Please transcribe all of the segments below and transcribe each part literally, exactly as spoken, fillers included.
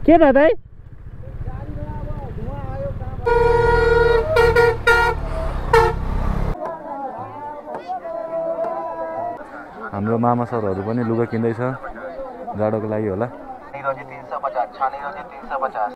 के दाइ हाम्रो मामा सरहरू पनि लुगा किन्दैछ जाडोको लागि होला। तीन सौ पचास छानी तीन सौ पचास।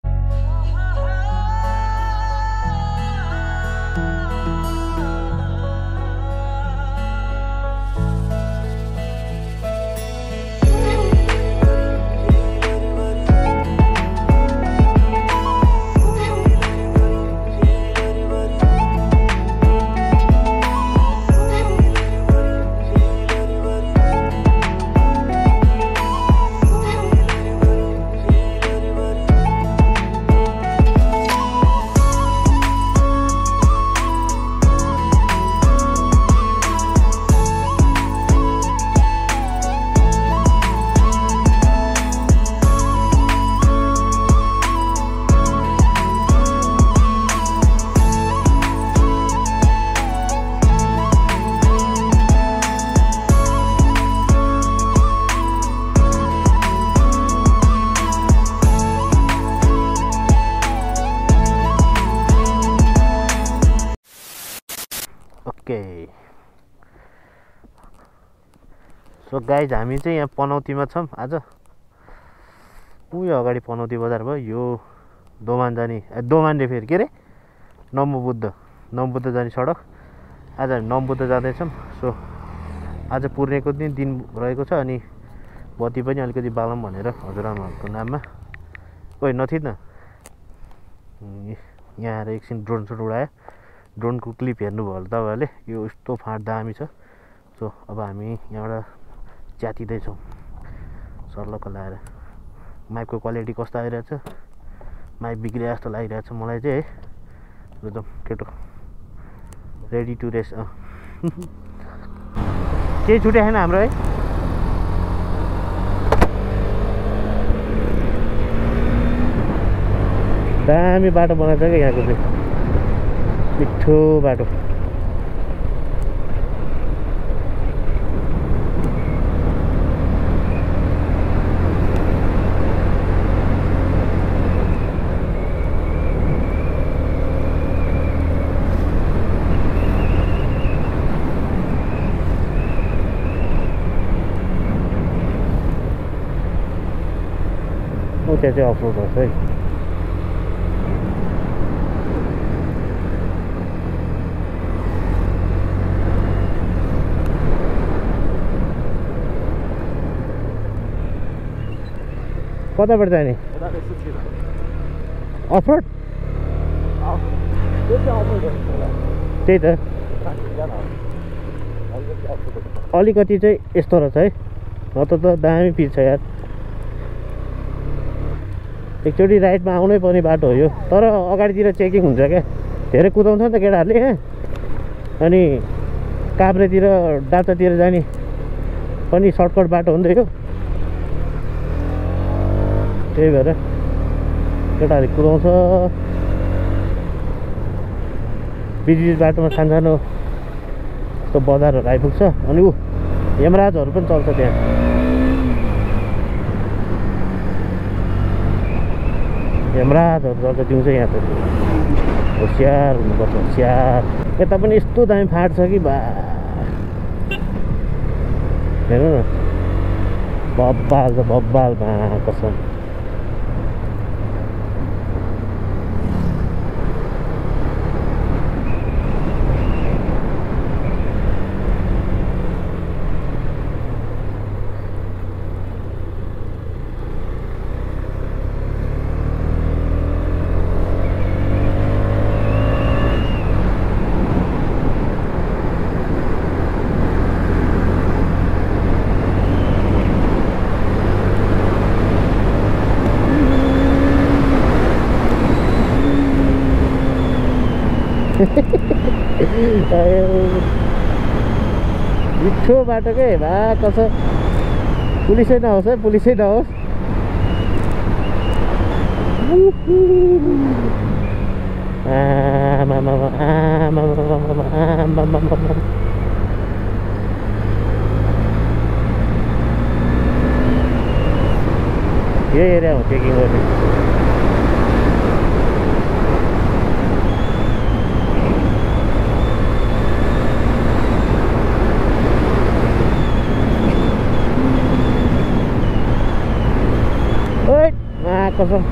ओके सो गाइज हामी चाहिँ यहाँ पनौतीमा छौँ आज। उयो अगाडि पनौती बजार भयो, यो दोमान जाने दोमान रे फेरि के अरे नमबुद्ध नमबुद्ध जाने सडक। आज हामी नमबुद्ध जाँदैछौँ। सो आज पूर्णेको दिन दिन रहेको छ अनि बत्ती पनि अलिकति बालम भनेर हजुरआमाहरूको नाममा। ओइ नथित न यहाँ आएर एकछिन ड्रोन सुट उडायो। ड्रोनको क्लिप हेर्नुभयो होला तपाईँहरूले, यो यस्तो फाँट दामी छ। सो अब हामी यहाँबाट च्यातिँदैछौँ सर्लक्क लाएर। माइकको क्वालिटी कस्तो आइरहेछ, माइक बिग्रिए जस्तो लागिरहेछ मलाई चाहिँ है। एकदम केटो रेडी टु रेस। केही छुट्यो छैन हाम्रो है। दामी बाटो बनाएको छ क्या यहाँको चाहिँ, मिठो बाटो। ओ त्यहाँ चाहिँ अफ रोड पर्छ है। कताबाट जाने अफरोड? त्यही त अलिकति चाहिँ यस्तो रहेछ है, नत्र त दामी पिच छ यार। एकचोटि राइटमा आउनै पर्ने बाटो हो यो, तर अगाडितिर चेकिङ हुन्छ क्या, धेरै कुदाउँछ नि त केटाहरूले यहाँ। अनि काभ्रेतिर डाँचातिर जाने पनि सर्टकट बाटो हो नि त यो, त्यही भएर केटाहरूले कुदाउँछ। बिच बिच बाटोमा सानसानो यस्तो बजारहरू आइपुग्छ। अनि ऊ यमराजहरू पनि चल्छ त्यहाँ। यमराजहरू चल्छ दिउँसो यहाँ त। होसियार हुनुपर्छ, होसियार। यता पनि यस्तो दामी फाँट छ कि बा, हेर्नु न बब्बाल छ बब्बाल भा कसम। मिठो बाटो के भा कसो। पुलिसै नहोस् है, पुलिसै नहोस्। यही एरिया हो चेकिङ गर्ने। मा कसम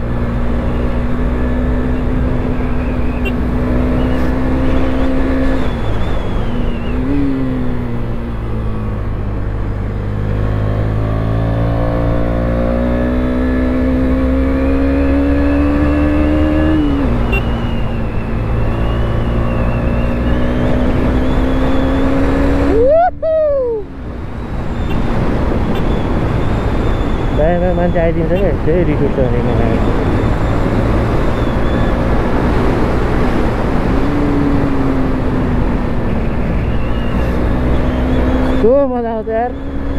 दायाँमा मान्छे आइदिन्छ क्या त्यही रिस उठ्छ भने मलाई कस्तो मजा आउँछ यार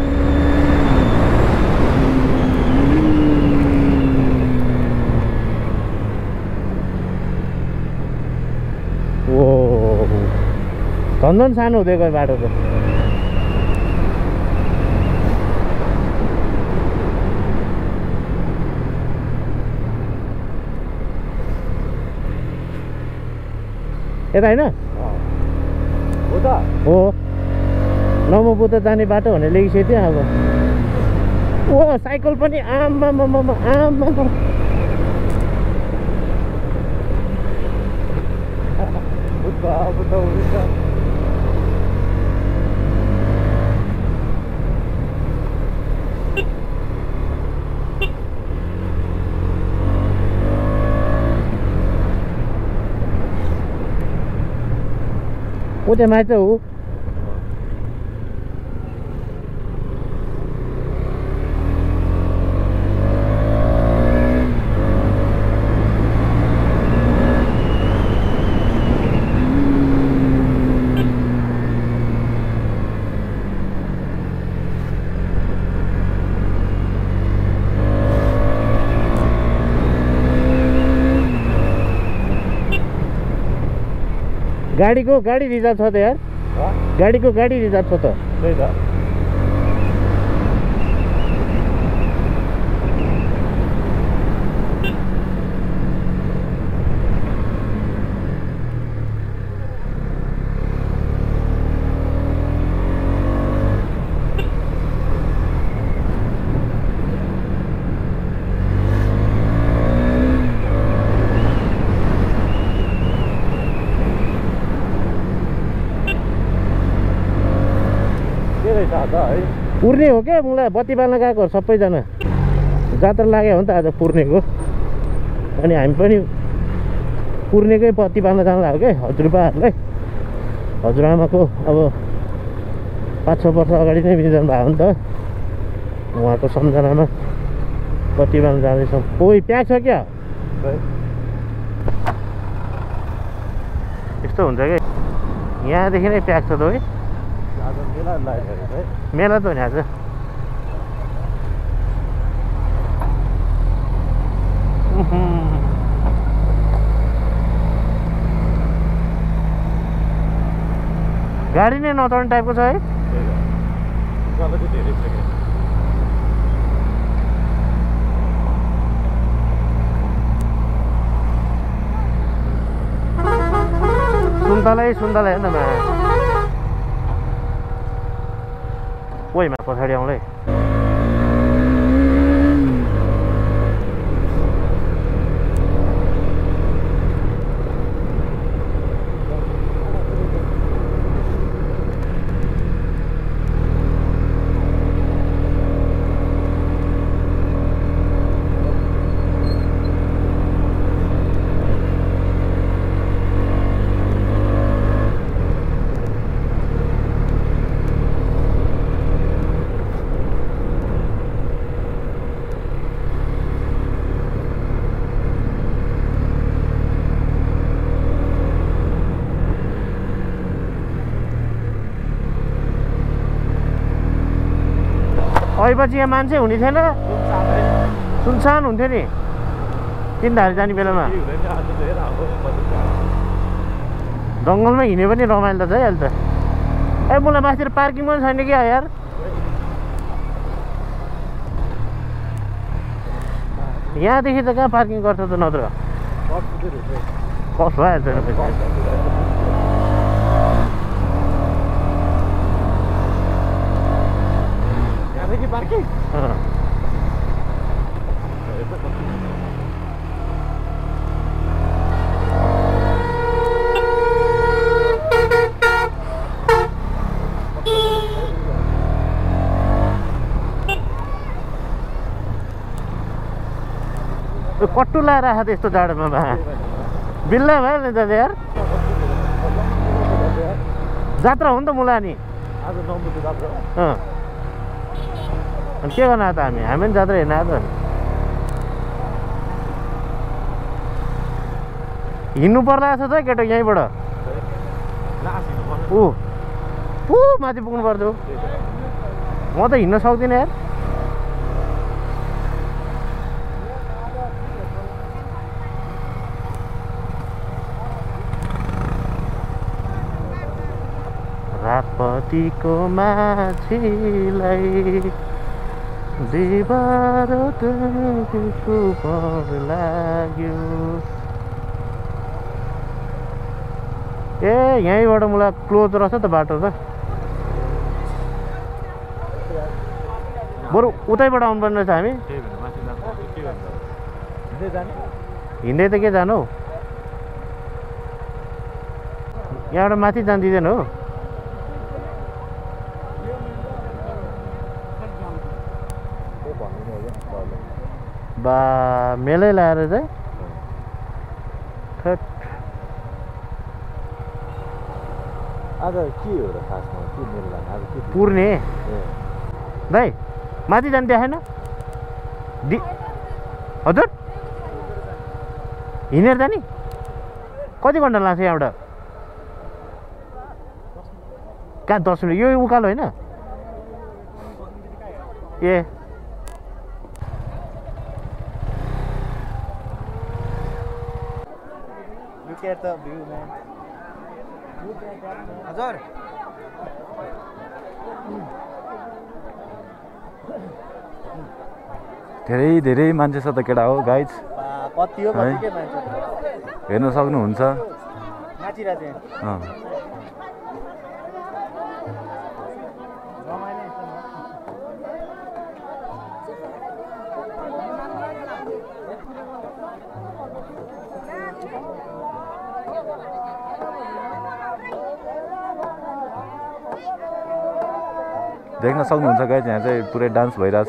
ओ झन् सानो हुँदै गयो बाटो त यता होइन हो त हो नमोबुद्ध जाने बाटो भने लेखिसकेको थियो अब ओ साइकल पनि आमा आमा आमा बुद्ध बुद्ध हुन्छ ऊ चाहिँ माइत हो गाडीको गाडी रिजर्भ छ त यार गाडीको गाडी रिजर्भ छ त त्यही त पुर्ने हो क्या मलाई बत्ती बाल्न गएको सबैजना जात्रा लाग्यो हो नि त आज पुर्नेको अनि हामी पनि पुर्नेकै बत्ती बाल्न जानु लाग्यो क्या हजुरबाहरूलाई हजुरआमाको अब पाँच छ वर्ष अगाडि नै बिजन भएको नि त उहाँको सम्झनामा बत्ती बाल्न जाँदैछौँ कोही प्याक छ क्या यस्तो हुन्छ क्या यहाँदेखि नै प्याक छ त है मेला त हो नि आज गाडी नै नचढ्ने टाइपको छ है सुन्तलै सुन्तलै हेर्न मा ओइमा पछाडि आउँलै अहिपछि यहाँ मान्छे हुने थिएन सुनसान हुन्थ्यो नि तिनधारे जाने बेलामा जङ्गलमा हिँड्यो पनि रमाइलो त छ है अहिले त ए मलाई माथितिर पार्किङ पनि छैन क्या यार यहाँदेखि त कहाँ पार्किङ गर्छ त नत्र कस भइहाल्छ पार्किङ कट्टु लाएर आएको त्यस्तो जाडोमा भा बिल्ला भयो नि दादा यार जात्रा हो नि त मुलानी आज नम्बर जात्रा अँ अनि के गर्न आएको त हामी हामी पनि जात्रा हेर्न आएको त हिँड्नु पर्ला जस्तो छ केटो यहीँबाट ऊ ऊ माथि पुग्नु पर्छ म त हिँड्न सक्दिनँ यार रातपतिको माछीलाई बिबार देखेको भर लाग्यो ए यहीँबाट मलाई क्लोज रहेछ त बाटो त बरु उतैबाट आउनुपर्ने रहेछ हामी हिँड्दै त के जानु हौ यहाँबाट माथि जान दिँदैन हो बा मेलै लाएर चाहिँ थट आज के हो र खासमा के मेल लाग्छ आज के पुर्ने दाइ माथि जानु देखाएन दि हजुर हिँडेर जाने कति घन्टा लाग्छ यहाँबाट कहाँ दस मिनट यो उकालो होइन ए Look at the view, man. हजुर धेरै धेरै मान्छे छ त केटा हो गाइज कति हो कति के मान्छे हेर्न सक्नुहुन्छ नाचिरहेको थिएँ अँ देख्न सक्नुहुन्छ गाइज यहाँ चाहिँ पुरै डान्स भइरहेछ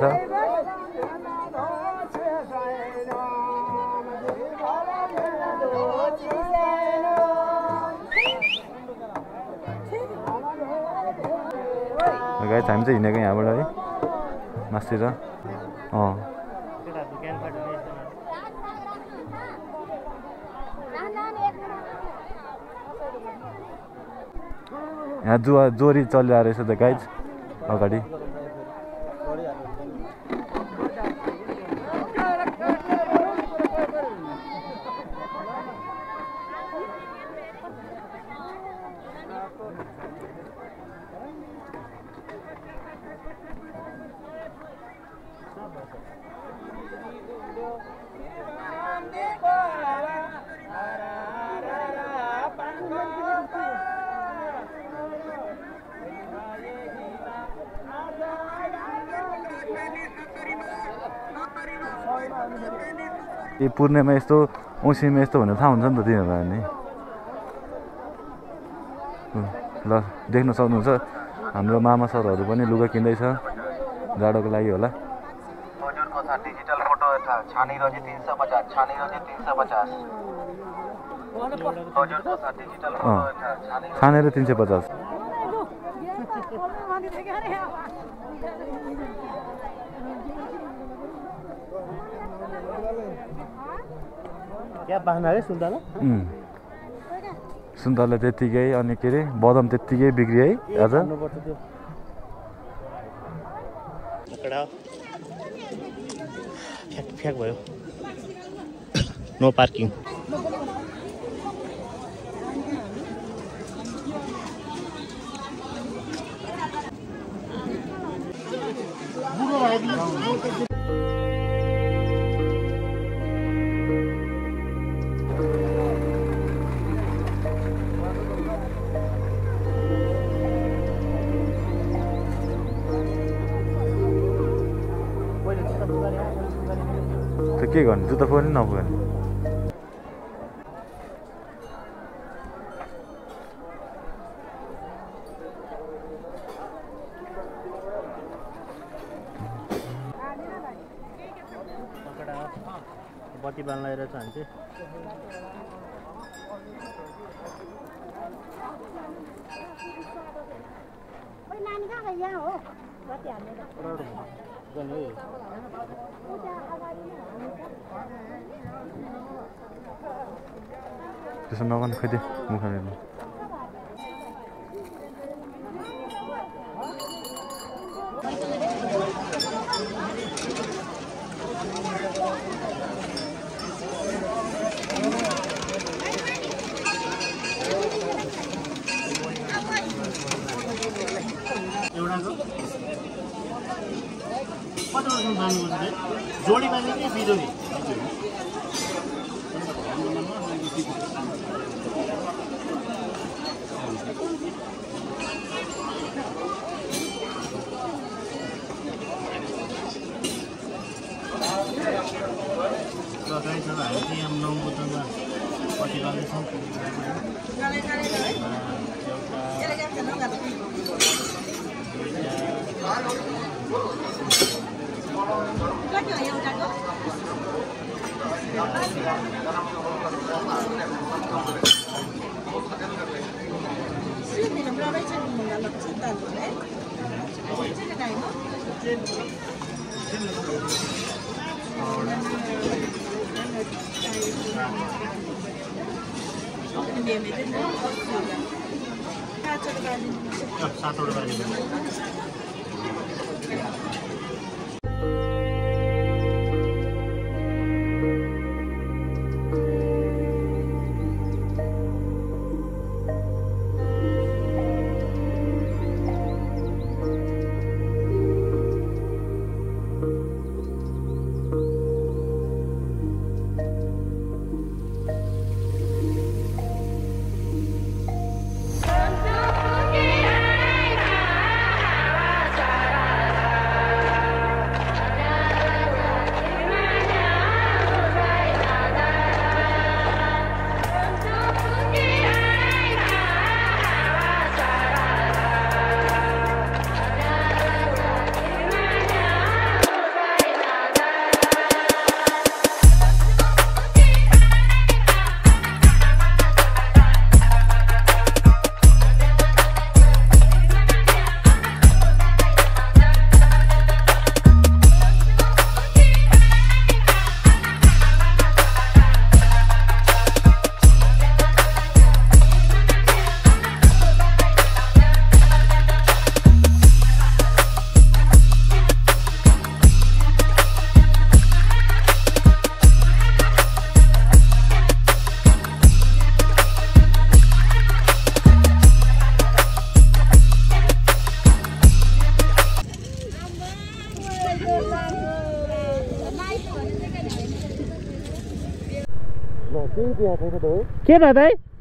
गाइज हामी चाहिँ हिँडेको यहाँबाट है मास्तिर अँ यहाँ जुवा जोरी चलिरहेको रहेछ त गाइज अगाडि ए पूर्णिमा यस्तो औँसीमा यस्तो भनेर थाहा हुन्छ नि त तिनीहरूलाई नि ल देख्न सक्नुहुन्छ हाम्रो मामा सरहरू पनि लुगा किन्दैछ जाडोको लागि होला हजुरको छ डिजिटल फोटो छानी रोजी तीन सौ पचास छानी रोजी तीन सौ पचास हजुरको छ डिजिटल अँ फोटो छानी छानेर तिन सय पचास क्या बाख्ना रे सुन्तला सुन्तला त्यत्तिकै अनि के अरे बदाम त्यत्तिकै बिक्री है आज फ्याक फ्याक भयो नो पार्किङ के गर्नु जुत्ता पनि नपुग्ने बत्ती पोथी बाल्न आइरहेछ हामी चाहिँ नानी कहाँ गयो यहाँ हो कति हाल्ने त्यसो नगर्नु खोइ मुखले जोडी बाँध्ने कि बिजोडी हामी चाहिँ यहाँ नौबुद्धमा पट्टि लाग्दैछौँ सातवटा बाजी केही दिएको छैन त हो के दाइ